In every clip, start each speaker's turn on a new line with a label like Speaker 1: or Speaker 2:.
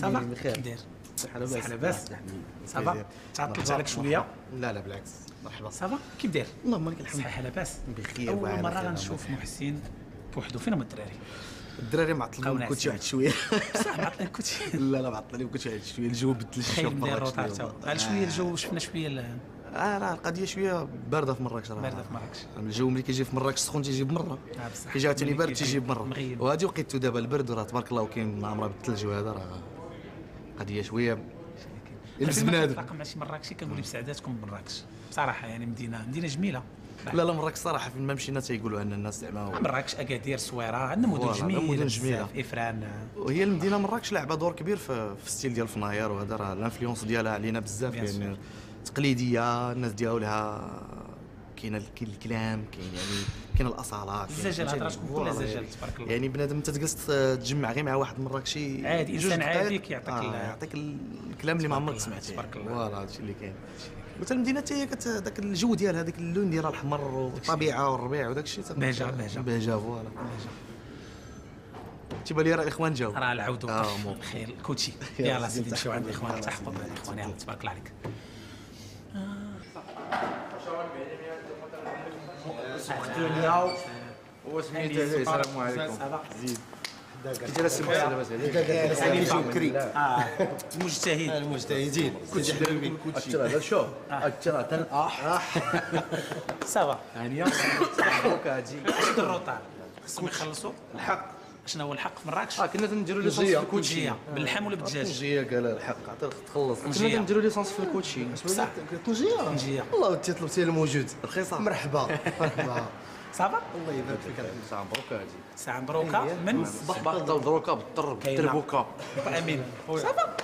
Speaker 1: صافا
Speaker 2: بخير.
Speaker 1: كي داير؟
Speaker 2: صحة لاباس.
Speaker 1: صحة لاباس. صافا تعطلت عليك شويه.
Speaker 2: لا بالعكس، مرحبا.
Speaker 1: صافا كي داير؟
Speaker 2: اللهم لك الحمد.
Speaker 1: صحيح لاباس
Speaker 2: بخير.
Speaker 1: اول مره غنشوف محسن بوحدو. فين هما الدراري؟
Speaker 2: الدراري معطلين كلشي واحد شويه.
Speaker 1: بصح معطلين كلشي.
Speaker 2: لا معطلين كلشي واحد شويه، الجو بدل شويه
Speaker 1: خايب ندير روطار تا شويه الجو شفنا شويه
Speaker 2: لا القضيه شويه بارده في مراكش.
Speaker 1: بارده في مراكش.
Speaker 2: الجو ملي كيجي في مراكش سخون تيجي بمره،
Speaker 1: بصح
Speaker 2: كي جا عاوتاني بارد تيجي بمره. وهادي وقيتو دابا البرد وراه تبارك الله وكاين عمرها بالثلج وهذا راه قضيه شويه لبس بنادم.
Speaker 1: رقم ماشي مراكشي كنقول بسعادتكم مراكش بصراحه، يعني مدينه جميله.
Speaker 2: لا مراكش صراحه فين ما مشينا تيقولوا ان الناس زعما
Speaker 1: مراكش اكادير الصويره عندنا مدن جميله افران.
Speaker 2: وهي المدينه مراكش لعبه دور كبير في ستيل ديال الفناير وهذا راه الانفلونس ديالها علينا بزاف، يعني تقليديه الناس ديالها كاين الكلام، كاين الاصاله،
Speaker 1: الزجل هضراتكم كلها زجل تبارك الله.
Speaker 2: يعني بنادم انت تجلس تجمع غير مع واحد مراكشي
Speaker 1: عادي انسان عادي
Speaker 2: يعطيك الكلام اللي ما عمرك سمعتيه.
Speaker 1: تبارك الله.
Speaker 2: فوالا هادشي اللي كاين. وتا المدينه حتى هي داك الجو ديالها، هذاك اللون ديالها الاحمر والطبيعه والربيع وداك الشيء
Speaker 1: بهجه
Speaker 2: فوالا. تيبان لي راه الاخوان جاو،
Speaker 1: راه العودوا بخير الكوتشي. يلاه سيدي نمشيو عند الاخوان تحققوا الاخوان. يلاه تبارك الله عليك.
Speaker 3: وسميتو السلام عليكم.
Speaker 1: زيد
Speaker 3: كي داير السي محسن لاباس عليك؟
Speaker 2: شكري
Speaker 1: المجتهدين
Speaker 2: كلشي
Speaker 3: هذا شوف ترى تن
Speaker 1: صافا
Speaker 3: هانيه مبروك هادي.
Speaker 1: شد الروطار خصهم يخلصوا
Speaker 3: الحق.
Speaker 1: شنو هو الحق في مراكش؟
Speaker 3: كنا تنديروا ليسونس في الكوتشي
Speaker 1: الكوتشيه باللحم ولا بالدجاج؟
Speaker 2: طنجيه قال الحق تخلص.
Speaker 3: كنا تنديروا ليسونس في الكوتشي.
Speaker 2: طنجيه والله انت طلبتي الموجود رخيصه.
Speaker 4: مرحبا
Speaker 1: صافا
Speaker 4: الله يبارك فيك.
Speaker 3: ساعه مبروك هادي.
Speaker 1: ساعه مبروكه من
Speaker 3: صباح دروكا بالطر بالتربوكا.
Speaker 1: امين. صافا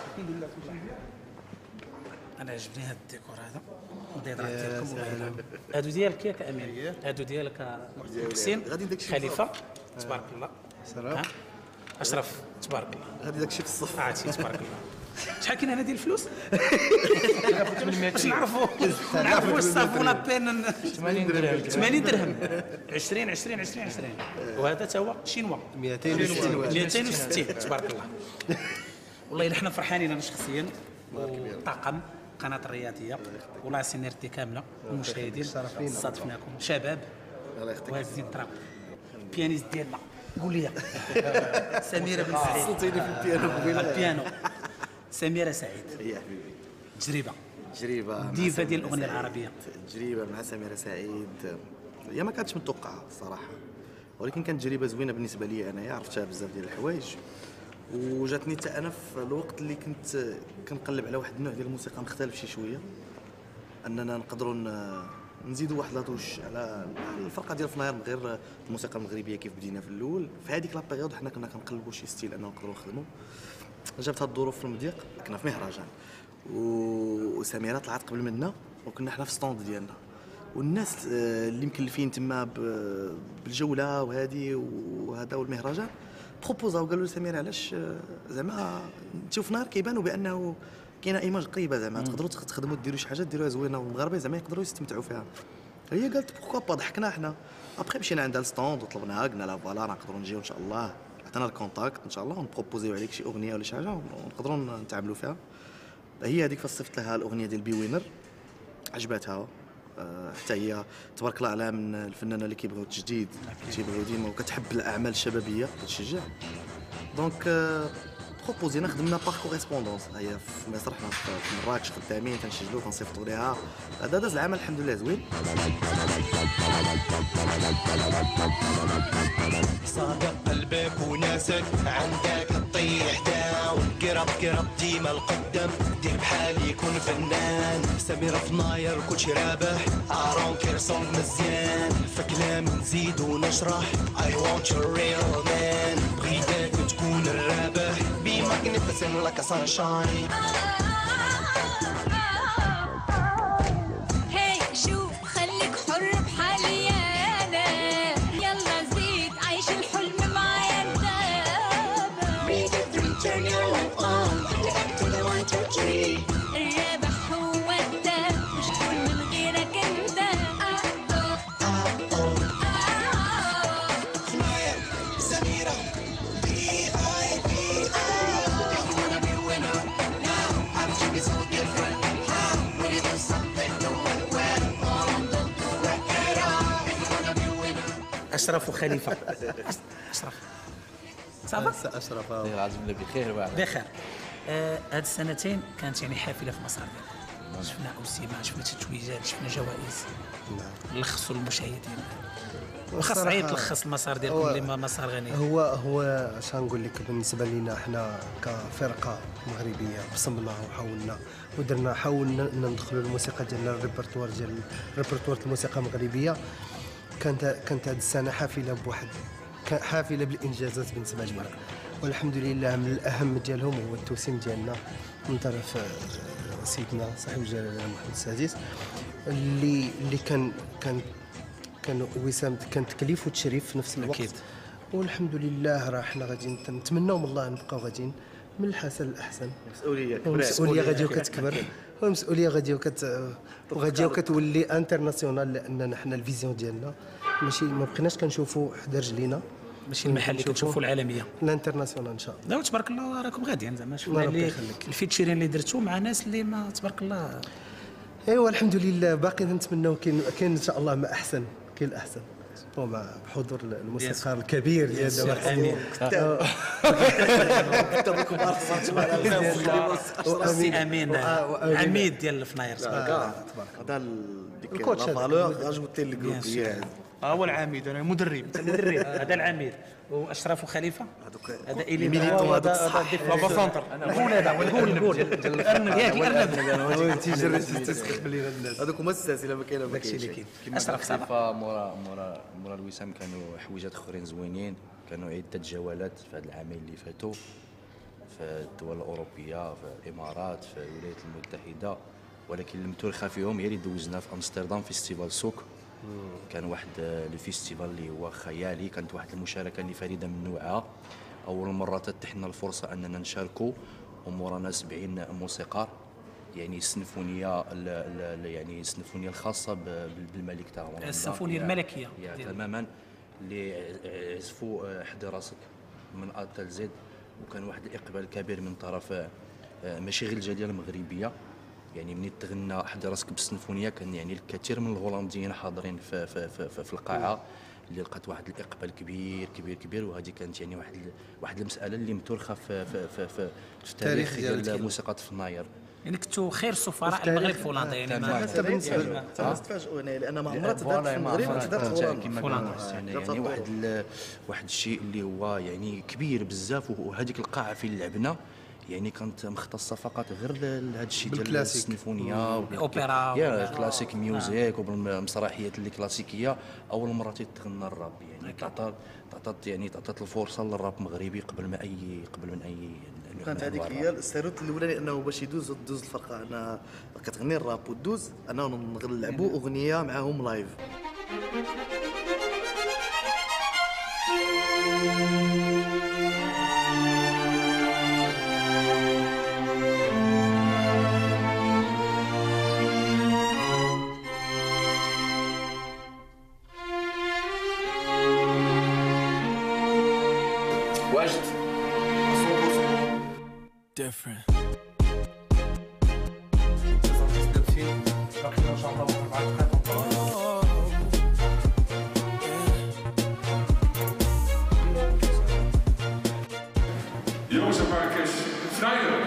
Speaker 1: انا عجبني هذا الديكور هذا الديضرات ديالكم. هادو ديالك ياك امين؟ هادو ديالك حسين خليفه تبارك الله. اشرف تبارك الله.
Speaker 2: غادي داكشي في الصف
Speaker 1: عرفتي تبارك الله. شحال كاين هنا ديال الفلوس؟ باش نعرفوا الصاف ولا بين 80 درهم 20 وهذا تا هو شينوا 260 تبارك الله. والله حنا فرحانين انا شخصيا والطاقم قناه الرياضيه ولا سينيرتي كامله المشاهدين صادفناكم شباب وهازين الطراب. بيانيست ديالنا قول لي سميره بن سعيد
Speaker 2: وصلتيني في البيانو قبيله.
Speaker 1: البيانو سميره سعيد
Speaker 2: يا حبيبي
Speaker 1: تجربه ديفا ديال الاغنيه العربيه.
Speaker 2: تجربه مع سميره سعيد هي ما كانتش متوقعه الصراحه، ولكن كانت تجربه زوينه بالنسبه لي. انا عرفتها بزاف ديال الحوايج وجاتني حتى انا في الوقت اللي كنت كنقلب على واحد النوع ديال الموسيقى مختلف شي شويه، اننا نقدروا نزيدوا واحد لاطوش على الفرقه ديال فناير من غير الموسيقى المغربيه كيف بدينا في الاول. في هذيك لا بيريود حنا كنا كنقلبوا شي ستيل اننا نقدروا نخدموا. جابت هاد الظروف في المضيق، كنا في مهرجان وسميره طلعت قبل منا وكنا حنا في ستوند ديالنا، والناس اللي مكلفين تما بالجوله وهذه وهذا والمهرجان بروبوزاو قالوا لسميره علاش زعما انتو في نهار كيبانوا بانه كاينه ايماج قريبه زعما تقدروا تخدموا ديروا شي حاجه ديروها زوينه والمغاربه زعما يقدروا يستمتعوا فيها. هي قالت بوكو با، ضحكنا حنا. ابخي مشينا عندها الستوند وطلبناها قلنا لها فوالا نقدروا نجيو ان شاء الله، عطينا الكونتاكت ان شاء الله ونبروبوزيو عليك شي اغنيه ولا شي حاجه ونقدروا نتعاملوا فيها. هي هذيك فصفت لها الاغنيه ديال بي وينر عجبتها. حتى هي تبارك الله عليها من الفنانه اللي كيبغيو التجديد، كيبغيو ديما وكتحب الاعمال الشبابيه كتشجع. دونك بروبوزينا خدمنا باغ كوريسبوندونس. هي في مصر حنا في مراكش خدامين تنسجلوا تنصيفطوا ليها. هذا داز العمل الحمد لله زوين.
Speaker 5: صادق قلبك وناسك عندك تطيح داون قرب ديما القدم دير بحال يكون فنان. سميرة فناير كلشي رابح ارون كيرسون مزيان فكلام نزيد ونشرح I want your real man. بغيتك تكون الرابح Be magnificent like a sunshine.
Speaker 6: هي شوف خليك حر بحالي انا يلا زيد عيش الحلم معايا دابا.
Speaker 5: Read it through, turn your life on. Connect to the 1 2 3.
Speaker 6: الرابح هو انت مش كل من غيرك انت.
Speaker 5: Smile, Samira, B-I-B-I. You wanna be with
Speaker 1: اشرف وخليفه. اشرف صافا
Speaker 4: اشرف
Speaker 3: الله العظيم لا بخير واحد.
Speaker 1: بخير. هاد السنتين كانت يعني حافله في المسار ديالكم، شفنا اوسيما، شفنا تتويجات، شفنا جوائز. لخصوا المشاهدين، واخا صعيب تلخص المسار ديالكم اللي مسار غني.
Speaker 4: هو اش غنقول لك، بالنسبه لنا حنا كفرقه مغربيه بصمنا وحاولنا ودرنا، حاولنا ندخلوا الموسيقى ديالنا الريبرتوار الموسيقى المغربيه. كانت هذه السنه حافله بواحد، حافله بالانجازات بالنسبه لنا، والحمد لله. من الاهم ديالهم هو التوسيم ديالنا من طرف سيدنا صاحب الجلاله محمد السادس، اللي كان وسام، كان تكليف وتشريف في نفس الوقت.
Speaker 1: أكيد.
Speaker 4: والحمد لله راه حنا غاديين نتمناو من الله نبقاو غاديين من الحسن للاحسن. المسؤوليه غادي كتكبر، والمسؤوليه غادي كتولي انترناسيونال، لاننا حنا الفيزيون ديالنا ماشي ما بقيناش كنشوفوا حدا رجلينا،
Speaker 1: ماشي المحلي كتشوفوا العالميه،
Speaker 4: الانترناسيونال ان شاء الله.
Speaker 1: لا تبارك الله راكم غاديين زعما. شفنا
Speaker 4: ربي
Speaker 1: اللي
Speaker 4: يخليك.
Speaker 1: الفيتشيرين اللي درتو مع ناس اللي ما تبارك الله.
Speaker 4: ايوا الحمد لله، باقي نتمناو كاين ان شاء الله ما احسن، كاين الاحسن، ومع بحضور الموسيقار الكبير ديالنا
Speaker 1: امين. سي امين عميد ديال الفناير.
Speaker 2: هذا ديك
Speaker 4: الكوتش
Speaker 2: لا
Speaker 4: هذا.
Speaker 2: فالور اجوتي للجروب ديالي.
Speaker 7: هو العميد، انا المدرب.
Speaker 1: المدرب هذا العميد، واشرف وخليفه
Speaker 2: هذوك
Speaker 1: هذا إلي
Speaker 2: ميليتون هذوك
Speaker 1: هذا
Speaker 2: صح.
Speaker 1: ضيف
Speaker 7: بابا سانتر.
Speaker 1: الغول هذا الغول الارنب ياك الارنب.
Speaker 4: تيجري تستقبل لنا الناس.
Speaker 2: هذوك هما السلسله ما كاينه ما
Speaker 1: داكشي
Speaker 2: كاينش.
Speaker 1: اللي كاين.
Speaker 3: كما
Speaker 1: اشرف صافا.
Speaker 3: خليفه مورا الوسام كانوا حويجات اخرين زوينين، كانوا عده جولات في هذا العامين اللي فاتوا في الدول الاوروبيه، في الامارات، في الولايات المتحده، ولكن المتورخه فيهم هي اللي دوزنا في امستردام فيستيفال سوك. كان واحد الفيستيفال اللي هو خيالي، كانت واحد المشاركه اللي فريده من نوعها. اول مره تتحنا الفرصه اننا نشاركوا ومورانا 70 موسيقار، يعني السيمفونيه يعني السيمفونيه الخاصه بالملك تاعهم،
Speaker 1: السيمفونيه الملكيه
Speaker 3: تماما، اللي عزفوا حد راسك من ا حتى زد. وكان واحد الاقبال كبير من طرف مشاغل الجاليه المغربيه، يعني منين تغنى حد راسك بالسيمفونيه كان يعني الكثير من الهولنديين حاضرين في القاعه، اللي لقات واحد الاقبال كبير كبير كبير. وهذه كانت يعني واحد المساله اللي متورخه في التاريخ ديال موسيقى فناير.
Speaker 1: يعني كنتوا خير سفراء المغرب في هولندا. يعني ما
Speaker 2: تفاجئوا هنا لان ما عمرها تدارت في المغرب، تدارت في هولندا.
Speaker 3: يعني واحد الشيء اللي هو يعني كبير بزاف. وهذيك القاعه فين لعبنا يعني كانت مختصه فقط غير لهذا الشيء ديال السيمفونيه
Speaker 1: الاوبرا
Speaker 3: كلاسيك ميوزيك وبالمسرحيات اللي كلاسيكيه. اول مره تتغنى الراب، يعني تعطات الفرصه للراب المغربي قبل من اي
Speaker 2: كانت هذيك هي السيروت الاولى، لانه باش دوز الفرقه انا كتغني الراب ودوز انا نلعبوا اغنيه معاهم لايف.
Speaker 5: different.
Speaker 8: Jongens en Marcus, vrijdag.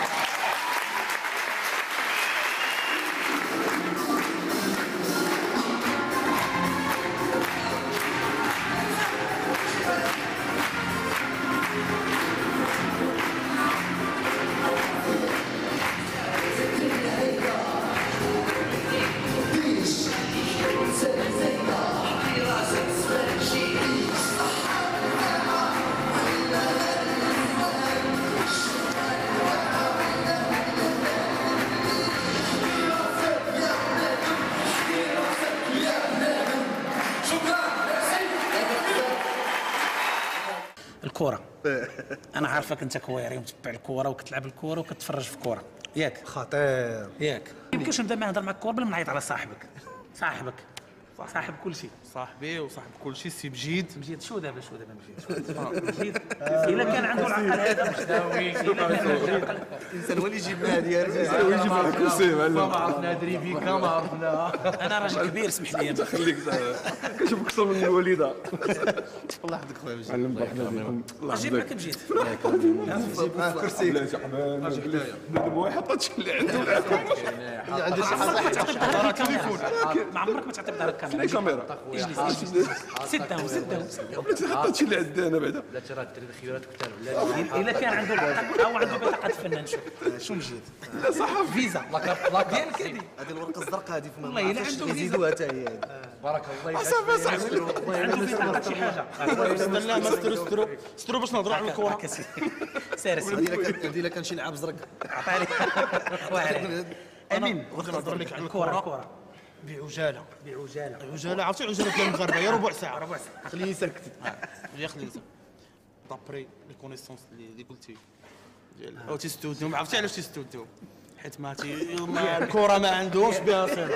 Speaker 1: الكره. انا عارفك انت كويري ومتبع الكره وكتلعب الكره وكتفرج في الكره ياك
Speaker 4: خطير
Speaker 1: ياك. يمكنش نبدا ما نهضر معك الكره بلا ما نعيط على صاحبك صاحب كل شيء.
Speaker 7: صاحبي وصاحب كل شيء سي بجيد.
Speaker 1: مجيد شو دابا مجيد الا كان عنده العقل هذا مش داوي.
Speaker 2: الانسان هو اللي يجيب لنا هذه
Speaker 7: ما عرفنا دريفيكا ما عرفنا.
Speaker 1: انا راجل كبير اسمح لي.
Speaker 9: خليك كنشوف اكثر من الوالده.
Speaker 2: الله يحفظك خويا مجيد.
Speaker 9: علم برحمه الله
Speaker 1: جيب معك مجيد.
Speaker 2: كرسي
Speaker 9: لا تعبان بنادم واحد حطش اللي عنده
Speaker 2: عنده شي حاجه
Speaker 1: تليفون ما عمرك ما تعطي بظهرك
Speaker 9: فين الكاميرا
Speaker 1: اجلس سدهم
Speaker 9: حطش اللي عندنا بعدا
Speaker 3: لا ترى الدراري خيارات كثار بلاد
Speaker 1: الا كان عنده البطاقه او عنده بطاقه فنان. شو مجيد
Speaker 2: لا صح
Speaker 1: فيزا ديالك هذه
Speaker 2: هذه الورقه الزرقاء هذه في
Speaker 1: والله الا عنده فيزا
Speaker 2: يزيدوها حتى هي
Speaker 3: بارك الله
Speaker 2: صافي صاحبي
Speaker 1: عنده بطاقه شي حاجه.
Speaker 7: لا ما سترو باش نهضروا على الكره.
Speaker 1: سير
Speaker 2: هذه الا كان شي لعاب زرق
Speaker 1: عطاني امين.
Speaker 7: نهضر لك على
Speaker 1: الكره
Speaker 7: بعجاله.
Speaker 1: عجاله
Speaker 7: عرفتي عجاله ديال المغاربه هي ربع ساعه.
Speaker 2: خليه يسكت
Speaker 7: يا خلينا دابري لي كونيسونس اللي قلتي ديال او تيستوديو. عرفتي علاش تيستوديو؟ حيت ما الكره ما عندهمش بها صله.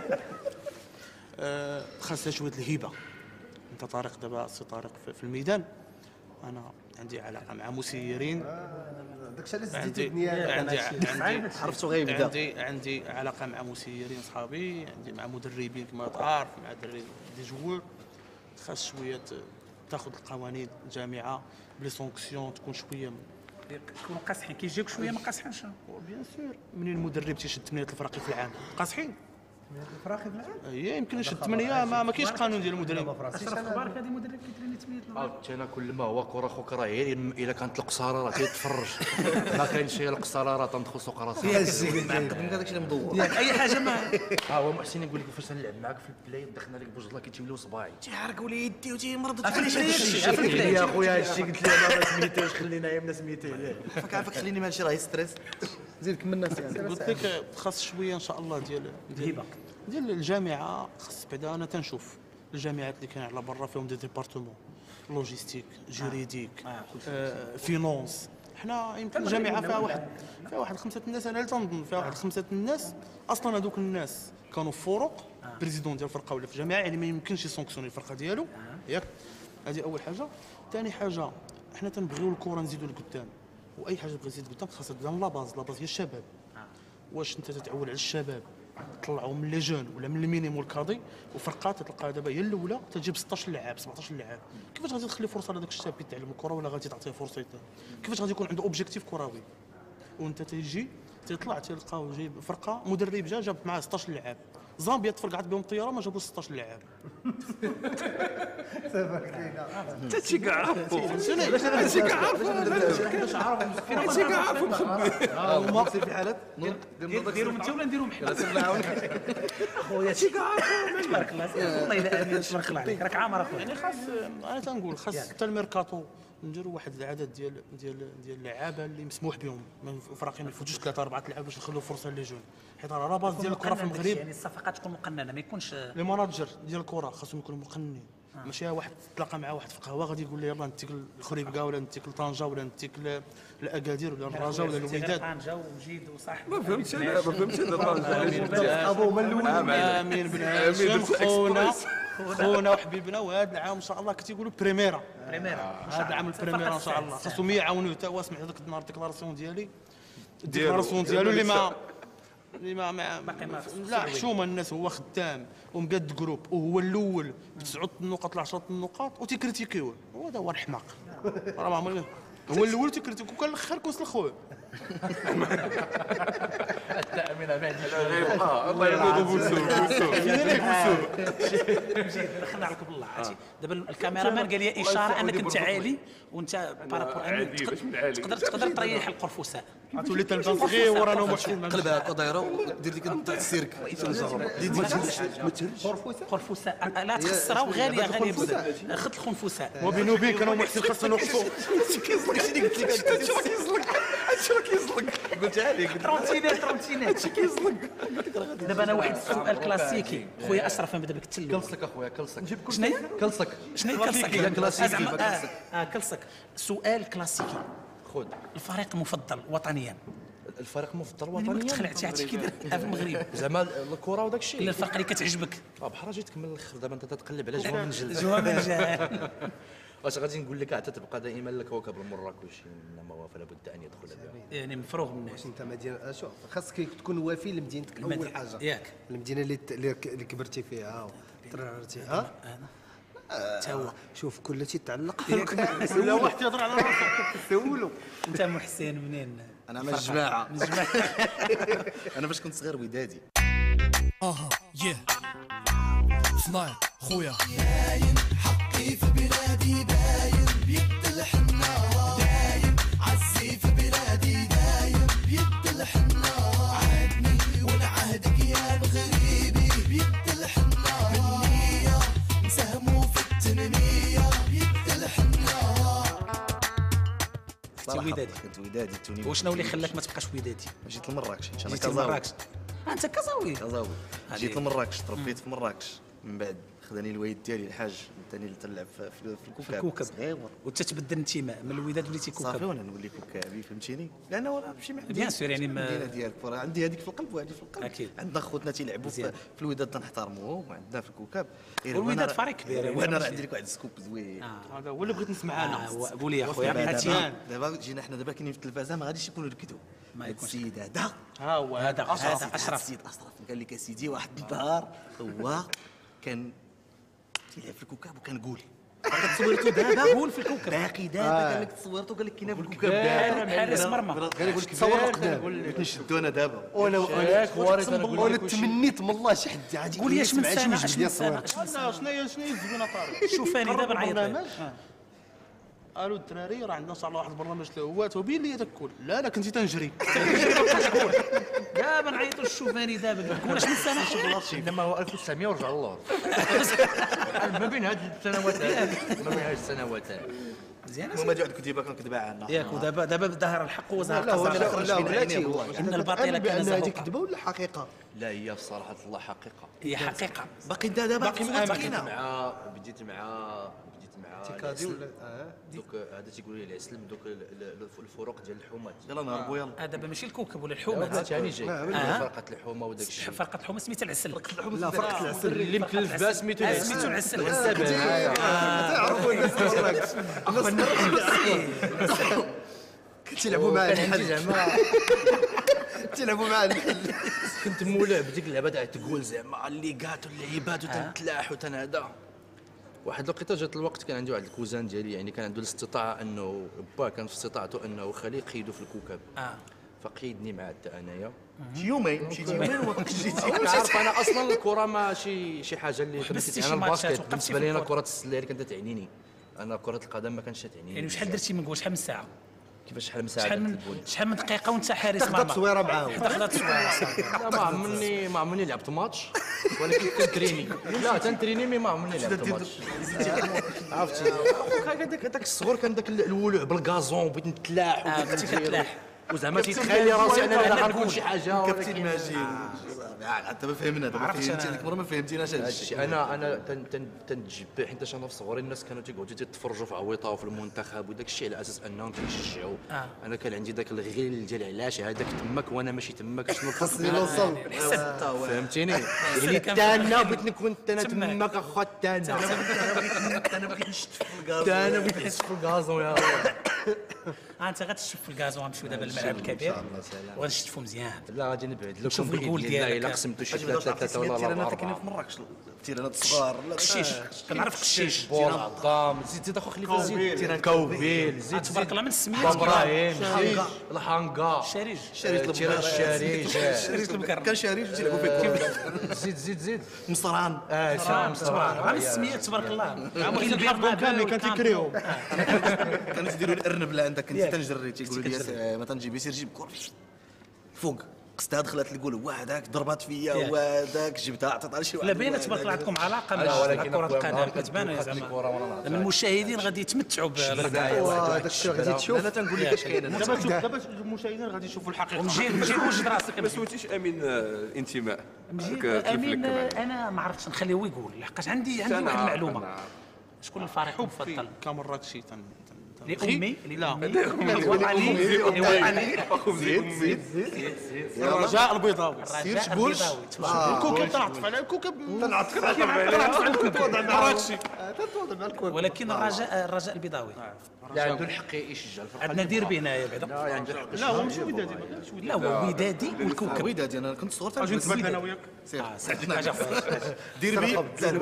Speaker 7: خاصها شويه الهيبه. انت طارق دابا سي طارق في الميدان. انا عندي علاقه مع مسيرين.
Speaker 4: داكشي اللي زدتي الدنيا
Speaker 2: عرفتو غيبدا.
Speaker 7: عندي علاقه مع مسيرين صحابي، عندي مع مدربين كما تعرف، مع دراري دي جوور. خاص شويه تاخذ القوانين الجامعه بلي سونكسيون تكون شويه
Speaker 1: يكونوا قاصحين. كيجيوك شويه ما قاصحينش.
Speaker 7: بيان سور. منين المدرب تيشد 8 الفراقي في العام قاصحين.
Speaker 4: الفراخي بالعام
Speaker 7: هي يمكن يشد 8. ما كاينش قانون ديال المدرب.
Speaker 1: اشرف اخبارك هذه مدرب كيتريني 8
Speaker 3: عرفت انا كل ما هو كره خوك راه غير الا كانت القصاره راه تيتفرج. ما كاينش هي القصاره راه تندخل سوق راسها.
Speaker 2: معقد من هذاك الشيء اللي مدور
Speaker 1: اي حاجه ما
Speaker 3: هو محسن يقول لك فاش نلعب معاك في البلاي دخلنا لك بوجه الله كيتوليو صباعي.
Speaker 2: تيحركوا لي يدي وتيمرض
Speaker 7: يا خويا هادشي قلت لي ما سميتوش خلينا يا من سميتيه.
Speaker 2: فك عافاك خليني ماشي راه ستريس زيد كملنا
Speaker 7: قلت لك خاص شويه ان شاء الله ديال الجامعه. خاص بعدا انا تنشوف الجامعات اللي كاين على برا فيهم دي ديبارتمون لوجيستيك جوريديك فينونس. حنا يمكن الجامعه فيها واحد 5 الناس. انا تنظن فيها واحد 5 الناس اصلا. هذوك الناس كانوا فروق بريزيدون ديال الفرقه ولا في الجامعه، يعني ما يمكنش يسونكسيوني الفرقه ديالو ياك. هذه اول حاجه. ثاني حاجه حنا تنبغيو الكره نزيدوا لقدام، واي حاجه بغيتي تزيد قدام خاصها تبدا من لاباز. لاباز هي الشباب. واش انت تتعول على الشباب طلعوا من لي جون ولا من المينيموم الكادي وفرقات تلقى دابا هي الاولى تجيب 16 لاعب 17 لاعب. كيفاش غادي تخلي فرصه لهذاك الشاب يتعلم الكره ولا غادي تعطيه فرصه يتعلم؟ كيفاش غادي يكون عنده اوبجيكتيف كروي وانت تيجي تيطلع تلقاو جايب فرقه مدرب جاب معاه 16 لاعب. زامبيا تفرقعت بهم الطياره ما جابوش 16 لاعب.
Speaker 9: انت شي كاع عارفو
Speaker 2: هما في حالات
Speaker 1: ديروا انت ولا نديرهم حنا؟ خويا شي كاع تبارك الله. والله الا امين تبارك الله عليك راك عامر اخويا.
Speaker 7: يعني خاص انا تنقول خاص حتى الميركاتو نديروا واحد العدد ديال اللعابه اللي مسموح بهم. الفراقي ما يفوتوش 3 4 لعابه باش نخلوا فرصه لي جون. حيت راه باز ديال الكره في المغرب
Speaker 1: يعني الصفقات تكون مقننه ما يكونش
Speaker 7: لي ماناجر ديال الكره خاصهم يكونوا مقننين. ماشي واحد تلاقى مع واحد في قهوه غادي يقول لي يلاه نتيك الخريبكا ولا نتيك لطنجه ولا نتيك الاكادير ولا الرجاء ولا الوداد.
Speaker 1: طنجه ومجيد وصاحب
Speaker 9: ما فهمتش انا ما فهمتش هذا
Speaker 7: ابو من الاول. امين بن هاشم خونا وحبيبنا. وهذا العام ان شاء الله كتيقولوا بريميرا. هذا العام البريميرا ان شاء الله خاصهم يعاونوه. تا هو سمعت هذاك النهار الديكلاراسيون ديالو اللي ما لا حشومه. الناس هو خدام ومقاد جروب وهو الاول ب9 النقط ل 10 النقاط وتيكريتيكيوه. هذا هو الحماق. راه ما عمري هو الاول تيكريتيكو وكان الاخر كوس الخويا.
Speaker 3: التامين ما
Speaker 9: الله يرضى بوسو
Speaker 1: دخلنا عليك بالله. عرفتي دابا الكاميرامان قال لي اشاره انك انت عالي وانت بارابور تقدر تريح القرفصاء.
Speaker 7: تولي تلفزيون صغير ورانا محسن
Speaker 2: قلبها هكا دايره ودير لك تاع السيرك
Speaker 1: قرفصاء. لا تخسرها وغاليه غاليه بزاف. خذ الخنفساء.
Speaker 7: وبينو وبينك انا ومحسن خاصنا نوقفوا.
Speaker 2: هادشي راه كيزلق قلتها لك
Speaker 1: ترونتينات دابا انا واحد السؤال كلاسيكي خويا اشرف ما دابا كتلو.
Speaker 3: كلصك اخويا كلصك.
Speaker 1: شنو هي
Speaker 3: كلصك
Speaker 1: كلصك سؤال كلاسيكي.
Speaker 3: خذ
Speaker 1: الفريق المفضل وطنيا
Speaker 3: الفريق المفضل
Speaker 1: يعني ما
Speaker 3: وطنيا
Speaker 1: تخلعتي هادشي كي درت في المغرب
Speaker 3: زعما الكره وداك الشيء.
Speaker 1: الا الفرقه اللي كتعجبك
Speaker 3: بحال جيت تكمل الاخر دابا انت تتقلب على جوا من جلد.
Speaker 1: جوا من جهه.
Speaker 3: واش غادي نقول لك حتى تبقى دائما الكوكب المراكشي انما هو فلا بد ان يدخل بها.
Speaker 1: يعني مفروغ منه.
Speaker 4: واش انت مدينه شوف خاصك تكون وافي لمدينتك اول حاجه
Speaker 1: ياك
Speaker 4: المدينه اللي كبرتي فيها وترعرتيها
Speaker 1: تا هو
Speaker 4: شوف كل شيء يتعلق
Speaker 7: ولا واحد يهضر على راسه
Speaker 4: سولو.
Speaker 1: انت محسن منين؟
Speaker 2: انا من الجماعه
Speaker 1: من الجماعه.
Speaker 2: انا فاش كنت صغير ودادي
Speaker 5: اها يه صنايع خويا باين حقي في بلادي باين بيد الحنة دايم عزي في بلادي دايم بيد الحنة عهدني وانا عهدك يا مغربي بيد الحنة بالنية نساهموا في التنمية بيد الحنة.
Speaker 2: صراحه
Speaker 1: ودادي.
Speaker 2: كنت ودادي توني.
Speaker 1: وشنو اللي خلاك ما تبقاش ودادي؟
Speaker 2: جيت لمراكش انا
Speaker 1: جيتي
Speaker 2: كازاوي.
Speaker 1: لمراكش انت كازاوي
Speaker 2: كازاوي جيت لمراكش تربيت في مراكش من بعد خداني الوالد ديالي الحاج ثاني تلعب في الكوكب صغير
Speaker 1: وانت تبدل الانتماء من الوداد وليتي
Speaker 2: صافي
Speaker 1: كوكب.
Speaker 2: وانا نولي كوكابي فهمتيني لان هو ماشي مع
Speaker 1: بيان سور يعني
Speaker 2: المدينه ديالك عندي هذيك في القلب وهذه في القلب
Speaker 1: أكيد.
Speaker 2: عندنا خوتنا تيلعبوا في الوداد تنحترموهم وعندنا في الكوكب
Speaker 1: والوداد فريق كبير
Speaker 2: وانا راه عندي لك واحد السكوب زوين
Speaker 7: هذا هو اللي بغيت نسمع انا.
Speaker 1: قول لي اخويا
Speaker 2: دابا جينا حنا دابا كاينين في التلفازه ما غاديش يكونوا ركدوا
Speaker 1: ما يكونش.
Speaker 2: السيد هذا
Speaker 7: ها هو هذا
Speaker 1: اشرف.
Speaker 2: السيد اشرف قال لك اسيدي واحد النهار هو كان تيلعب في الكوكب وكان قول تصورتو دابا
Speaker 1: قول في الكوكب
Speaker 2: باقي دابا قال لك تصورتو قال لك كاينه في الكوكب
Speaker 1: حارس مرمى.
Speaker 4: قال لك تصور القدام
Speaker 2: بغيت نشدو انا دابا
Speaker 4: وانا تمنيت من الله شي حد عادي
Speaker 1: قول لي اش من سنه اش من
Speaker 4: سنه
Speaker 1: سنه
Speaker 7: شنو هي الزوينه طارق؟
Speaker 1: شوفاني دابا نعيط لك.
Speaker 7: قالوا الدراري راه عندنا ان شاء الله واحد البرنامج اللي هو وبين لي هذاك الكل. لا كنت تنجري
Speaker 1: دابا نعيطوا الشوفاني دابا قول اش من سنه
Speaker 3: انما هو 1900 ورجع الله ما بين هاد السنوات ما بين هاد السنوات
Speaker 1: مزيان.
Speaker 2: هما جاو عند كتيبه كنكذب عنا
Speaker 1: ياك ودابا ظهر الحق وظهر
Speaker 4: لا
Speaker 1: القصر.
Speaker 4: لا بلاتي
Speaker 1: ان الباطل كان
Speaker 4: بان هذه
Speaker 1: زهوقا.
Speaker 4: كذبه ولا حقيقه؟
Speaker 3: لا هي بصراحه الله حقيقه.
Speaker 1: هي حقيقه.
Speaker 2: باقي انت دابا
Speaker 3: بديت مع
Speaker 4: تيكادي ولا
Speaker 3: دوك هذا تيقولوا لي العسلم دوك الفروق ديال الحومات.
Speaker 2: يلا نهربوا يلا
Speaker 1: دابا ماشي الكوكب ولا الحومه.
Speaker 3: ثاني جاي فرقه الحومه وداك الشيء.
Speaker 1: فرقه الحومه سميتها العسل.
Speaker 4: لا فرقه العسل
Speaker 3: اللي مكلف بها سميتو
Speaker 1: سميتو العسل.
Speaker 4: تعرفوا الناس كتلعبوا مع الحل
Speaker 3: زعما
Speaker 4: تلعبوا مع الحل.
Speaker 3: كنت مولع بديك اللعبه تاع تقول زعما اللي قاتو اللعيبات وتنتلاح وتنهدا. واحد الوقيته جات الوقت كان عندي واحد الكوزان ديالي يعني كان عنده الاستطاعه انه با كان في استطاعته انه خليه يقيدو في الكوكب. فقيدني معاه حتى انايا
Speaker 2: شي يومين مشيتي يومين وما جيتي
Speaker 3: عارف انا اصلا الكره ما شي حاجه اللي
Speaker 1: حبستي
Speaker 3: انا
Speaker 1: شي ماتشات
Speaker 3: الباسكت
Speaker 1: وقفتي
Speaker 3: بالنسبه
Speaker 1: في
Speaker 3: لي انا
Speaker 1: الكرة.
Speaker 3: كره السله اللي كانت تعنيني. انا كره القدم ما كانتش تعنيني.
Speaker 1: يعني شحال درتي من قول شحال من ساعه؟
Speaker 3: كيفاش شحال من ساعه
Speaker 1: شحال من دقيقه وانت حارس
Speaker 4: تاخذ تصويره معاهم
Speaker 1: تاخذ تصويره.
Speaker 3: ما عمرني لعبت ماتش ولكن تنتريني. لا تنتريني مي ما عمرني لعبت ماتش. عرفتي هذاك الصغر كان داك الولوع بالغازون وبغيت نتلاح
Speaker 1: كنتي كتلاح
Speaker 3: وزعما تيتخيل راسي انا غنكون شي حاجه.
Speaker 2: كابتن ماجد انت ما فهمنا دابا فهمتي ديك المره ما فهمتيناش هذا الشيء.
Speaker 3: انا تنتجبر حيت انا في صغري الناس كانوا تيقعدوا تتفرجوا في عويطه وفي المنتخب وداك الشيء على اساس انهم تيشجعوا. انا كان عندي داك الغيل ديال علاش هذاك تماك وانا ماشي تماك شنو
Speaker 4: خاصني نوصل
Speaker 3: فهمتيني يعني تانا بغيت نكون انا تماك اخا تانا
Speaker 2: انا بغيت نشد في الكاز
Speaker 3: تانا بغيت نشد في الغازون يا
Speaker 1: انت غتشوف في الكاز وغنمشيو دابا للملعب الكبير وغنشتفوا مزيان.
Speaker 3: لا غادي نبعد لكم
Speaker 1: شوف الجول
Speaker 3: باذن
Speaker 1: ديالك.
Speaker 3: الله الا قسمتوا شي ثلاثه ولا
Speaker 2: تيرانات كاينين
Speaker 3: اربعه
Speaker 2: في مراكش تيرانات صغار لا
Speaker 1: قشيش كنعرف قشيش.
Speaker 3: بور عظام زيد اخو خلي في زيد تيران كوبيل زيد
Speaker 1: تبارك الله من السميات.
Speaker 3: ابراهيم الحانقا
Speaker 1: الشريج
Speaker 3: تيران الشريج
Speaker 1: شريج المكرم
Speaker 2: كان شاريج تيلعبوا فيه
Speaker 3: زيد
Speaker 2: مصران
Speaker 1: من السميات تبارك الله.
Speaker 7: كاين الحرب كامل كان تيكريو
Speaker 2: كانوا تيديروا الارنب لا عندك كنت تنجري تيقولوا لي ما تنجيب يسير جيب كور فوق قصتها دخلت لي يقول وهذاك ضربات فيا وهذاك جبتها عطيتها لشي واحد.
Speaker 1: لا باينه تبارك الله عندكم علاقه مع كره القدم كتبان زعما المشاهدين غادي يتمتعوا بالرقايه.
Speaker 4: هذاك الشيء غادي تشوف.
Speaker 2: انا تنقول لك اش كاين
Speaker 7: دابا المشاهدين غادي يشوفوا الحقيقه.
Speaker 1: نجي نوجد راسك.
Speaker 9: ما سويتيش امين الانتماء
Speaker 1: امين انا ما عرفتش نخليه هو يقول لحقاش عندي واحد المعلومه. شكون الفريق المفضل؟
Speaker 7: كمراكشي
Speaker 1: لأمي
Speaker 7: لا الرجاء البيضاوي
Speaker 1: الرجاء البيضاوي
Speaker 7: الكوكب تنعطف على الكوكب تنعطف على الكوكب مراكشي
Speaker 1: ولكن الرجاء البيضاوي
Speaker 3: لا عنده الحق يشجع الفرقه.
Speaker 1: عندنا ديربي هنايا بعدا.
Speaker 3: لا عنده الحق.
Speaker 7: لا هو ماشي ودادي
Speaker 1: لا هو ودادي والكوكب.
Speaker 2: ودادي انا كنت صغير
Speaker 7: اجي نتبدل انا وياك
Speaker 1: سعدنا حاجه
Speaker 2: ديربي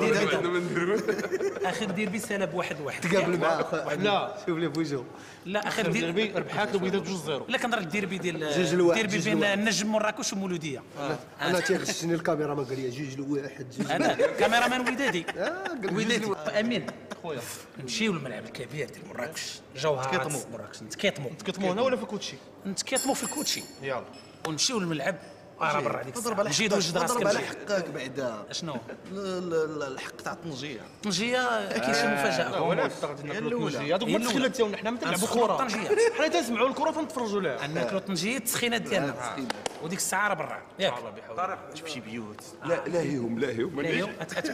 Speaker 1: اخر ديربي سالا بواحد
Speaker 4: تقابل مع
Speaker 7: لا
Speaker 4: شوف لي بوجهه.
Speaker 1: لا اخر
Speaker 7: ديربي ربحات الوداد 2-0.
Speaker 1: لا كنهضر الديربي ديال
Speaker 4: جوج لواحد،
Speaker 1: الديربي
Speaker 4: جوج
Speaker 1: بين
Speaker 4: لواحد.
Speaker 1: النجم مراكش ومولوديه.
Speaker 4: انا تيغشني الكاميرا ما قال لي 2-1
Speaker 1: هذا كاميرا ودادي
Speaker 4: قال
Speaker 1: ودادي امين خويا نمشيو للملعب الكبير ديال مراكش جوهرات مراكش
Speaker 7: تكتموا هنا ولا في كوتشي
Speaker 1: نتكاتموا في الكوتشي
Speaker 7: يلا
Speaker 1: ونمشيو للملعب راه برا هذيك
Speaker 2: تضرب على
Speaker 1: نجيد وجد راسك
Speaker 2: تضرب على
Speaker 1: نمشي.
Speaker 2: حقك بعدا
Speaker 1: شنو
Speaker 2: الحق تاع الطنجيه
Speaker 1: طنجيه كاين شي مفاجاه
Speaker 7: ولا افترض انك
Speaker 2: الأولى.
Speaker 7: هذوك ما التسخينات ديالنا حنا ما تلعبوا
Speaker 1: نسخنوا
Speaker 7: كره
Speaker 1: الطنجيه
Speaker 7: حنا تنسمعوا الكره فنتفرجوا لها
Speaker 1: ناكلوا طنجيه التسخينات ديالنا وديك الساعه راه برا ياك
Speaker 2: تمشي بيوت
Speaker 9: لا هيهم
Speaker 1: اليوم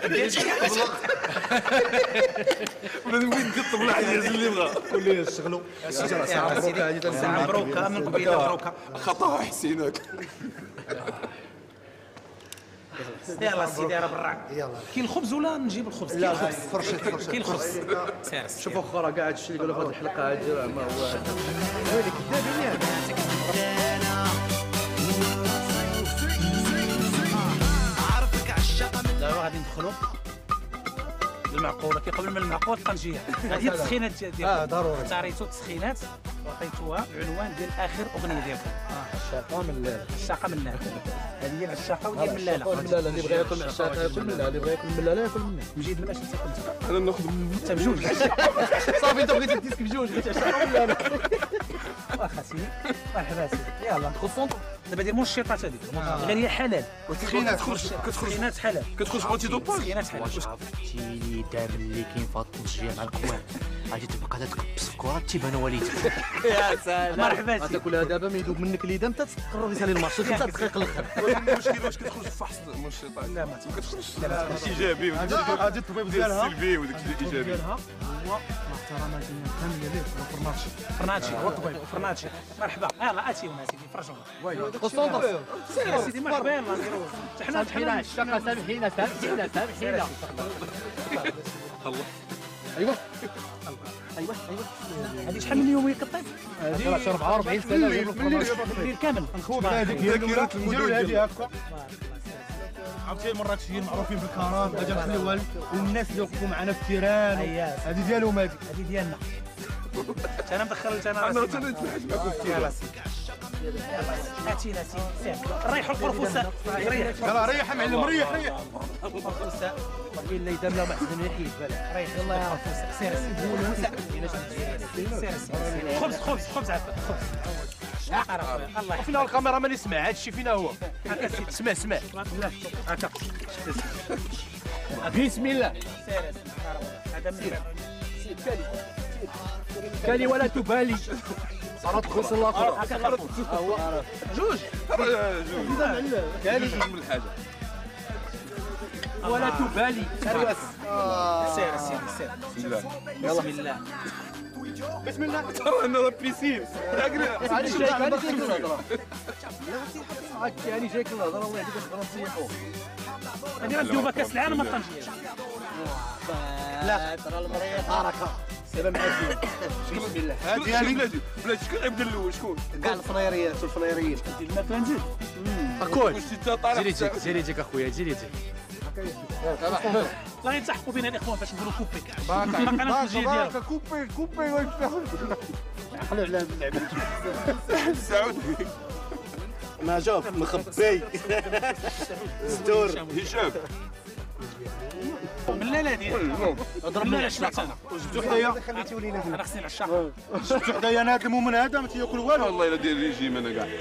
Speaker 9: ولا وين كطب لا عايز اللي بغا
Speaker 4: كل يشتغلوا
Speaker 1: مبروكه من قبيله مبروكه
Speaker 9: خطاها حسينك.
Speaker 1: يلا سيدي راه برا
Speaker 4: يلا
Speaker 1: كاين الخبز ولا نجيب الخبز كاين الخبز
Speaker 4: فرشة
Speaker 1: كاين الخبز سير
Speaker 3: شوف اخرى قاعد الشيء اللي يقولوا في هذه الحلقه هذه راه ما هو
Speaker 1: دابا غادي ندخلوا المعقوله قبل من المعقول الطنجيه هذه التسخينات ديالكم
Speaker 4: ضروري.
Speaker 1: اختاريتوا التسخينات وعطيتوها العنوان ديال اخر اغنيه ديالكم
Speaker 4: الشاقة من الليل.
Speaker 1: الشاقه من الليل هذه هي العشاقه وديال ملاله
Speaker 3: ملاله اللي بغى ياكل مع الشاطئ ياكل ملاله اللي بغى ياكل ملاله ياكل منها.
Speaker 1: مجيد مناش تاكل
Speaker 9: انا ناخذ
Speaker 1: انت بجوج
Speaker 3: صافي انت بغيتي الديسك بجوج بغيتي الشاطئ ملاله.
Speaker 1: واخا سيدي مرحبا سيدي يلا ندخل دابا دير منشطات هذيك غير هي حلال
Speaker 9: وتخينات
Speaker 1: تسخينات حلال
Speaker 9: كتخرج بونتي دوباج.
Speaker 1: تسخينات حلال
Speaker 10: عرفتي لي دابا اللي كاين في الطنجيه مع الكوان غادي تبقى تكبس في كره تيبان والديك.
Speaker 1: يا سلام مرحبا سيدي
Speaker 3: تاكلها دابا ما يذوب منك اليد انت تقرر يسالي الماتش 5 دقائق الاخر.
Speaker 9: المشكل واش كتخرج في فحص منشطات. لا ما كتخرجش. داكشي ايجابي
Speaker 7: غادي الطبيب ديالها
Speaker 9: السلبي وداك الشيء الايجابي.
Speaker 7: هو مع احترامات ديالنا كامله ليه فرناتشي
Speaker 1: فرناتشي هو الطبيب فرناتشي مرحبا يلا اتيونا سيدي فرجونا
Speaker 3: قسطنطس
Speaker 1: سير سيدي مرحبا يلا نديرو حنا
Speaker 10: سامحينا الشقه سامحينا
Speaker 3: ايوا
Speaker 1: هذه شحال من يوم يقطع
Speaker 3: هذه 44 سنه
Speaker 1: الليل كامل
Speaker 7: خوف هذيك هي الاولى نديروا هذه هكا عرفتي المراكشيين معروفين بالكرم اجا الحلوال والناس اللي وقفوا معنا في التيران هذه ديالهم هذه
Speaker 1: ديالنا انا مدخل انا
Speaker 9: انا تنتبعد معكم في
Speaker 1: يلا سيدي اتينا سيدي ريحوا القرفوسه ريح
Speaker 7: يلا ريح معلم ريح
Speaker 1: القرفوسه
Speaker 10: وكاين اللي دار له محسن يحيد بالك.
Speaker 1: ريح يلا يا قرفوسه سير سير خبز عفوا خبز الله
Speaker 10: فينا الكاميرا ما نسمع هذا الشيء فينا هو. اسمع
Speaker 1: هكا
Speaker 10: بسم الله
Speaker 1: سير هذا من
Speaker 10: كالي ولا تبالي. صارت خص الله
Speaker 9: جوج كالي من الحاجه
Speaker 10: ولا تبالي.
Speaker 1: سير سيدي سير بسم الله
Speaker 10: بسم الله.
Speaker 9: ترى انا بيسين
Speaker 10: انا جايك الهضره الله يهديك نقدروا نسيحوا.
Speaker 1: هذه مندوبه كاس العالم الطنجيه
Speaker 10: لا ترى المريض حركه سلام عليكم. بسم الله.
Speaker 9: هذه بلاتي شكون غيبدا الاول شكون
Speaker 4: كاع الفنيريات والفنيريين.
Speaker 1: الماكله نزيد
Speaker 10: اكون
Speaker 9: واش انت طالع
Speaker 10: جيري يجيك اخويا جيري يجيك.
Speaker 1: لا يتسحقوا بين الاخوان باش نقولوا كوبي باقا انا الطنجيه ديالهم
Speaker 7: كوبي
Speaker 4: حلو على اللعبه.
Speaker 9: سعود
Speaker 4: ما جاوب مخبي ستور
Speaker 9: هشام
Speaker 1: من لا ديال ضربنا العشاق انا
Speaker 7: جبتو حدايا
Speaker 4: خليتو لينا
Speaker 1: انا خصني العشاق
Speaker 7: جبتو حدايا انا هذا المؤمن هذا ما تياكل والو
Speaker 9: والله الا دير ريجيم انا كاع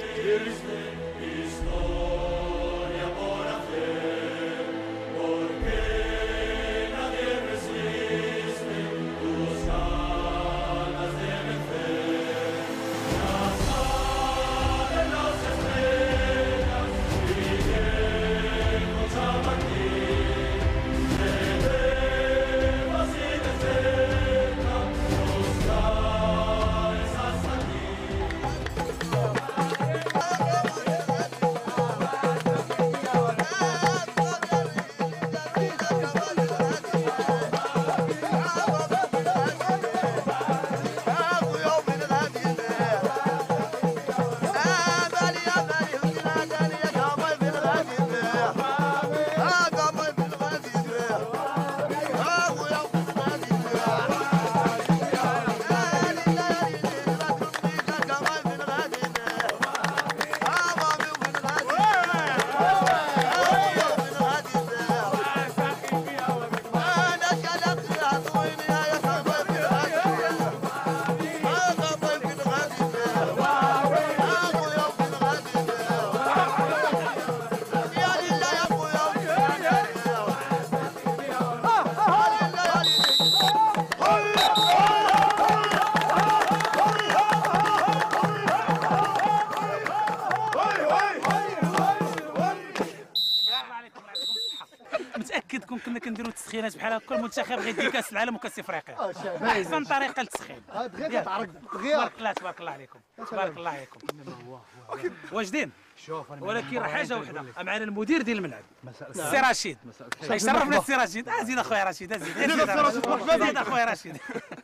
Speaker 1: تسخينات بحال هكا المنتخب غيدي كاس العالم وكاس افريقيا احسن طريقه للتسخين
Speaker 4: دغيا تعرق
Speaker 1: تبارك الله عليكم تبارك الله عليكم واجدين ولكن راه حاجه وحده معنا المدير ديال الملعب السي رشيد يشرفنا السي رشيد زيد اخويا رشيد زيد اخويا رشيد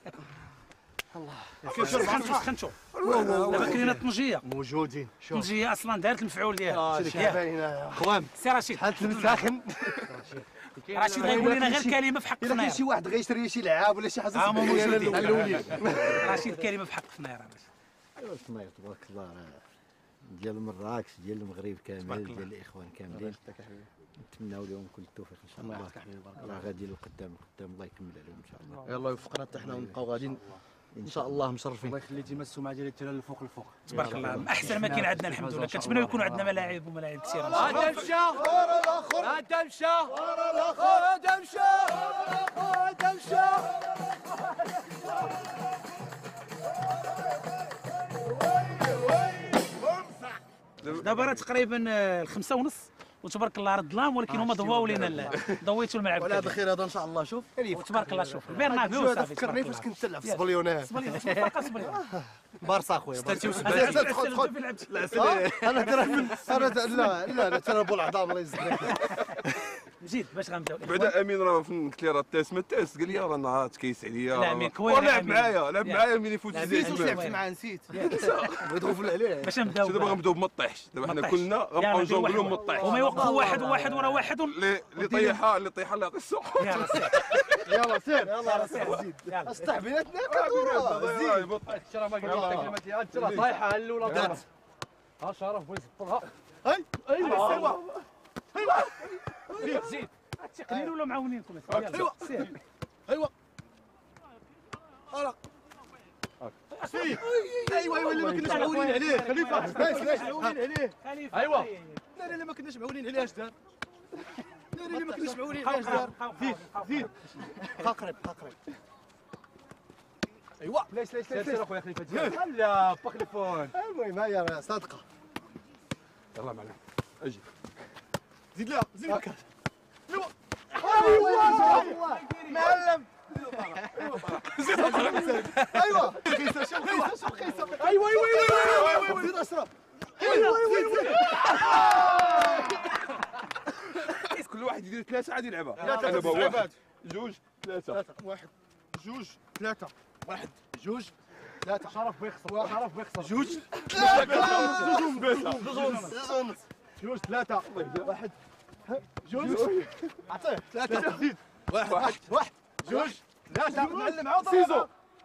Speaker 1: خنشوف دابا كاينه الطنجيه
Speaker 4: موجودين
Speaker 1: الطنجيه اصلا دارت المفعول ديالها
Speaker 4: خوان
Speaker 1: سي رشيد
Speaker 4: حالت المساخن
Speaker 1: رشيد غيقول لنا غير كلمه في حق
Speaker 4: الا كاين
Speaker 1: فناير
Speaker 4: شي واحد غيشري شي لعاب ولا شي حاجه
Speaker 1: موجودين
Speaker 4: الاولين
Speaker 1: رشيد كلمه في حق فناير
Speaker 11: ايوا الصنايع تبارك الله راه ديال مراكش ديال المغرب كامل ديال الاخوان كاملين نتمناو لهم كل التوفيق ان شاء الله راه غادي لقدام الله يكمل عليهم ان شاء الله
Speaker 2: يلاه يوفقنا حتى حنا ونبقاو غاديين ان شاء الله مشرفين.
Speaker 10: الله يخلي ديما السمعه ديال التيران الفوق
Speaker 1: تبارك الله احسن ما كاين عندنا الحمد لله كنتمناو يكونوا عندنا ملاعب وملاعب كثيره
Speaker 10: هذا مشى هذا مشى هذا مشى هذا مشى
Speaker 1: دابا راه تقريبا 5:30 وتبارك الله راه الظلام ولكن هما ضواو لينا ضويتوا الملعب
Speaker 2: ولا بخير هذا ان شاء الله. شوف
Speaker 1: تبارك الله شوف البرنابيو
Speaker 4: هذا فكرني فاش كنت تلعب في سبليونات
Speaker 2: بارسا خويا
Speaker 4: انا ترى لا ترى بول العظام الله يزيد
Speaker 1: مزيد باش غنبداو
Speaker 9: بعدا امين راه قلت لي راه التاس ما التاس قال لي راه نهار تكيس عليا
Speaker 1: لا مي كوير
Speaker 9: لعب معايا ملي يفوت
Speaker 7: نسيت واش لعبت معاه نسيت
Speaker 2: بغيت نغفل عليه
Speaker 1: باش نبداو
Speaker 9: دابا غنبداو بما طيحش دابا حنا كلنا غنبقاو نجونغلو ما طيحش
Speaker 1: وما يوقفوا واحد ورا واحد
Speaker 9: اللي طيحها الله يعطي الصح
Speaker 4: يلا سير زيد اسطح بيناتنا كدوره زيد
Speaker 10: شرا ما قلت لك انت راه طايحه الاولى ها شرف بغيت يسطلها
Speaker 4: ايوا
Speaker 1: زيد التقنين ولا معاونينكم
Speaker 4: ايوا ارق ايوا اللي ما كناش معولين عليه خليفه معولين عليه
Speaker 10: ايوا
Speaker 4: لا ما كناش معولين عليه اش دار اللي ما كناش معولين عليه اش دار زيد بقى قريب ايوا
Speaker 10: ليش سير اخويا خليفه ديال لا با خليفون
Speaker 4: المهم هيا صادقه
Speaker 10: يلا معنا اجي
Speaker 4: زيد لا زيد
Speaker 10: ايوا
Speaker 4: معلم ايوا ايوا زيد اشرب
Speaker 9: كل واحد يدير 3 عاد يلعبها
Speaker 4: انا
Speaker 9: واحد 2 3
Speaker 4: 1 2 3 1 2 3
Speaker 10: شرف بيخسر شرف بيخسر
Speaker 4: 2 2 3 1 2 عطيه 3 زيد 1 2 3 معلم عاود سيزو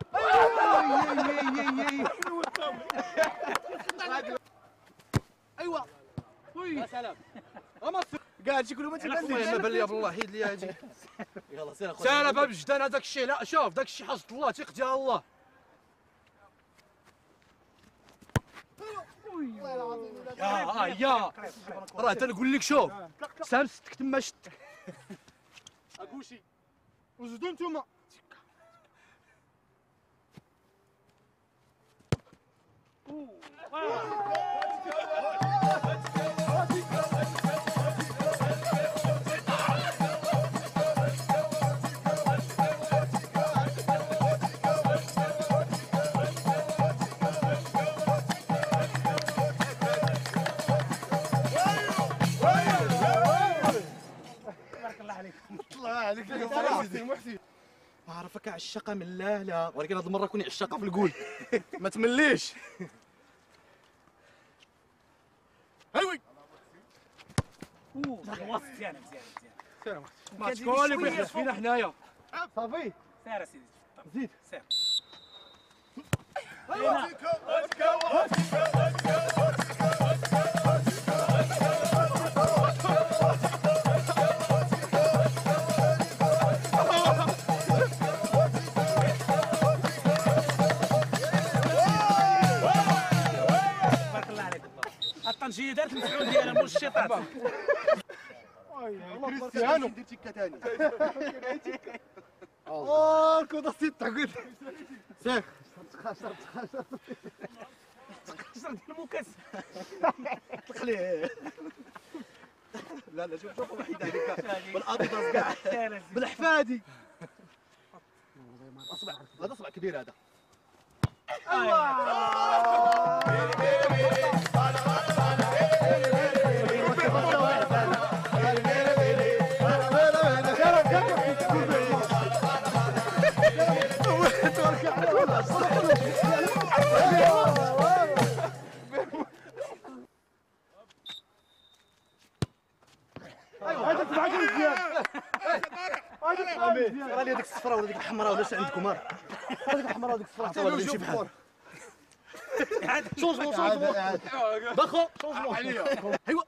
Speaker 4: ايوا
Speaker 10: يا سلام
Speaker 4: قاعد شكله ما تبان
Speaker 2: ما بان لي بالله حيد لي هادي
Speaker 4: يلا سير اخويا
Speaker 10: سالا باب الجدان هذاك الشيء لا شوف داك الشيء حصد الله ثق ديال الله يا راه تنقول لك شوف سامستك تما شتك
Speaker 4: اكوشي وزدوا نتوما الله عليك محسن
Speaker 2: ما عرفك عشاقه من لا ولكن هذه المره كوني عشاقه في القول ما تمليش
Speaker 4: ايوي
Speaker 1: الوسط ديالنا مزيان
Speaker 10: ما شكون اللي بيحلف فينا حنايا
Speaker 4: صافي
Speaker 1: سير سيدي
Speaker 4: زيد
Speaker 1: سير الطنجيه دارت المفعول ديالها منشطات
Speaker 4: كريستيانو دير تيكا ثاني كنت نسيت تعقد سير
Speaker 1: خسر ديال المكاس
Speaker 2: طلق ليه لا شوف وحيد
Speaker 11: بالاديداس كاع بالحفادي. اصبع هذا اصبع كبير هذا. راه لي هذيك الصفراء ولا ديك الحمراء ولا اش عندكم؟ هذيك الحمراء ولا ديك الصفراء ولا نمشي بحال شونجمون باخو شونجمون ايوا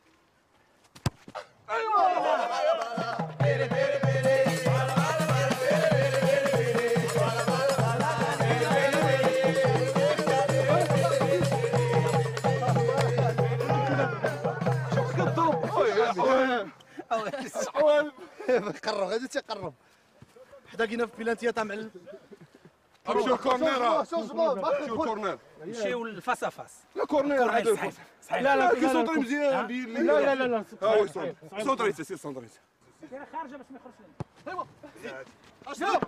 Speaker 11: قرب غادي تيقرب حدا كاينه في بلانتيه تاع معلم.
Speaker 9: امشيو الكورنير شو الكورنير
Speaker 1: نمشيو للفاس فاس.
Speaker 9: لا كورنير هذا
Speaker 1: صحيح.
Speaker 9: لا كيسونطري مزيان
Speaker 7: لا لا لا
Speaker 9: سونطريتي سي سونطريتي
Speaker 1: دايره خارجه باش ما يخرجش لنا.
Speaker 11: ايوا اشرب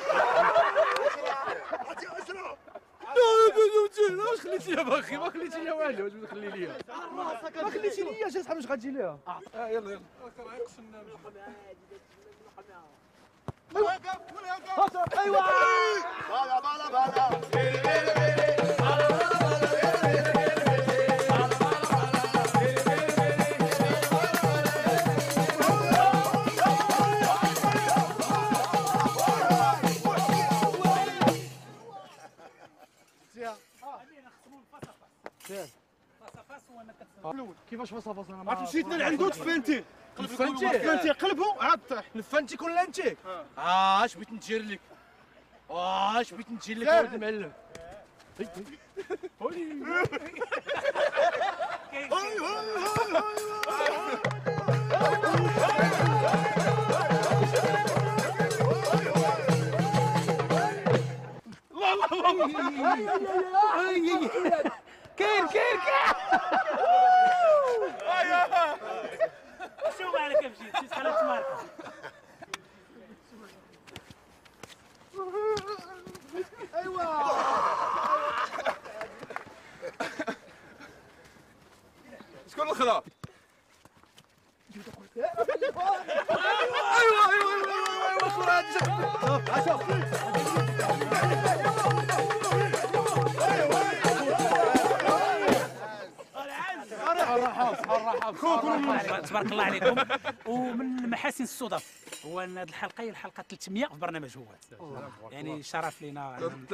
Speaker 9: لا واش خليتي ليا باخي ما خليتي ليا والو واش تخلي ليا
Speaker 11: ما خليتي ليا جا صاحبي واش غتجي ليها.
Speaker 9: يلا يلا
Speaker 11: ايوا كيفاش فاس فاس انا ما
Speaker 9: مشيت لعندو تفنتي
Speaker 11: قلبو عاد طيح نفنتي كل انتي اش بغيت ندير لك اش بغيت ندير لك ولد المعلم
Speaker 1: كاين شو مالك مشيت خلات ماركه
Speaker 11: ايوا
Speaker 9: شكون الخلا
Speaker 1: تبارك الله عليكم. ومن محاسن الصدف هو ان هذه الحلقه هي الحلقه 300 في برنامج هوات، يعني شرف لينا.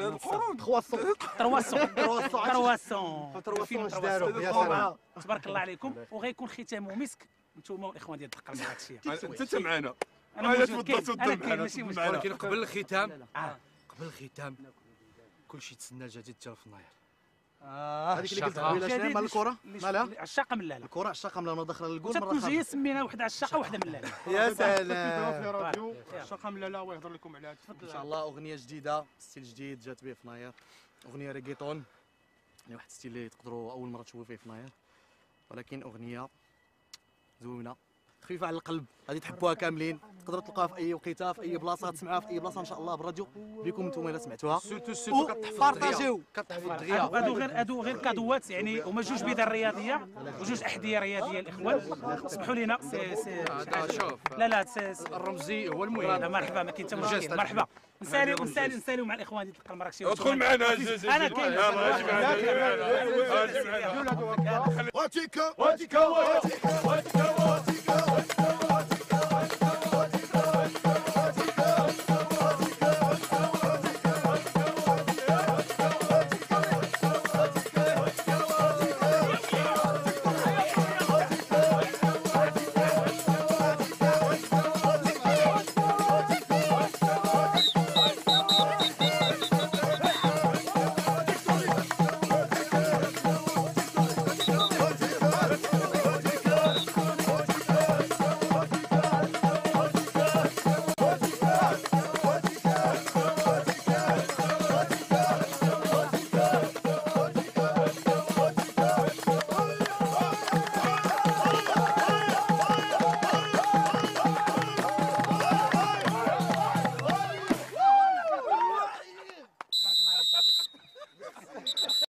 Speaker 1: 300 تبارك الله عليكم. وغيكون ختامه مسك نتوما والاخوان ديال الدقه مع هذا الشيء.
Speaker 9: انت معنا
Speaker 1: انا كاين ماشي مشكل.
Speaker 3: ولكن قبل الختام كلشي تسنى الجديد ديال فناير.
Speaker 11: هذيك اللي قلت قبيله شنو مال الكره مالها
Speaker 1: عشاقه ملاله.
Speaker 11: الكره عشاقه ملاله داخله للجول مره
Speaker 1: تكون جايه سمينا وحده عشاقه وحده ملاله.
Speaker 11: يا سلام
Speaker 7: في راديو عشاقه ملاله ويهضر لكم عليها.
Speaker 11: ان شاء الله اغنيه جديده ستيل جديد جات به فناير، اغنيه ريغيتون يعني واحد ستيل اللي تقدروا اول مره تشوفوا فيه فناير، ولكن اغنيه زوينه خفيفه على القلب غادي تحبوها كاملين. تقدروا تلقاوها في اي وقيته في اي بلاصه، تسمعوها في اي بلاصه ان شاء الله بالراديو بكم نتوما الا سمعتوها.
Speaker 3: سورتو
Speaker 11: بارطاجيو
Speaker 3: كتحفظ الدغيا.
Speaker 1: هادو غير كادوات، يعني هما جوج بدل رياضيه وجوج احذيه رياضيه الاخوان. اسمحوا لنا
Speaker 3: شوف
Speaker 1: لا
Speaker 3: الرمزي هو المهم.
Speaker 1: مرحبا ما كاين حتى مشكل. مرحبا نساليو مع الاخوان ديال الدقه المراكشيه.
Speaker 9: ادخل معنا
Speaker 1: انا كاين
Speaker 9: واتيكا